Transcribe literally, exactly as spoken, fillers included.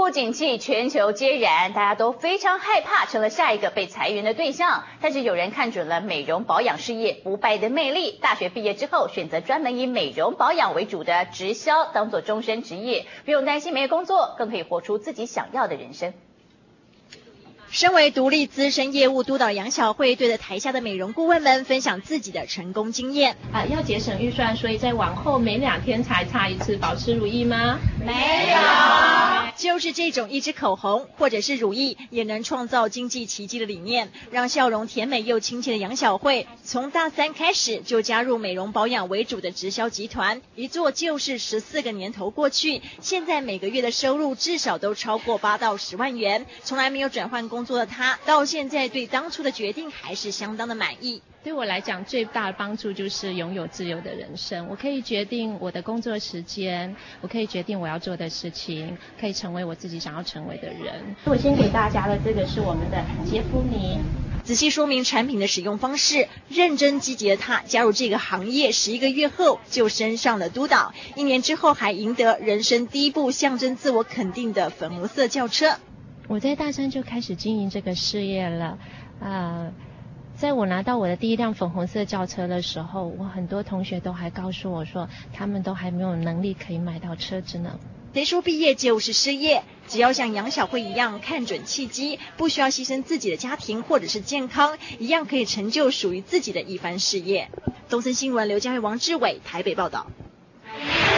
不景气全球皆然，大家都非常害怕，成了下一个被裁员的对象。但是有人看准了美容保养事业不败的魅力，大学毕业之后选择专门以美容保养为主的直销，当做终身职业，不用担心没有工作，更可以活出自己想要的人生。 身为独立资深业务督导杨小慧，对着台下的美容顾问们分享自己的成功经验。 啊，要节省预算，所以在往后每两天才擦一次保湿乳液吗？ 没有。 就是这种一支口红或者是乳液也能创造经济奇迹的理念，让笑容甜美又亲切的杨小慧，从大三开始就加入美容保养为主的直销集团，一做就是十四个年头过去，现在每个月的收入至少都超过八到十万元。从来没有转换工作的她，到现在对当初的决定还是相当的满意。 对我来讲，最大的帮助就是拥有自由的人生。我可以决定我的工作时间，我可以决定我要做的事情，可以成为我自己想要成为的人。我先给大家的这个是我们的洁肤泥。 仔细说明产品的使用方式，认真积极的她加入这个行业十一个月后就升上了督导，一年之后还赢得人生第一部象征自我肯定的粉红色轿车。 我在大三就开始经营这个事业了，呃。在我拿到我的第一辆粉红色轿车的时候，我很多同学都还告诉我说，他们都还没有能力可以买到车子呢。 谁说毕业就是失业？只要像杨小慧一样看准契机，不需要牺牲自己的家庭或者是健康，一样可以成就属于自己的一番事业。东森新闻刘嘉慧、王志伟台北报道。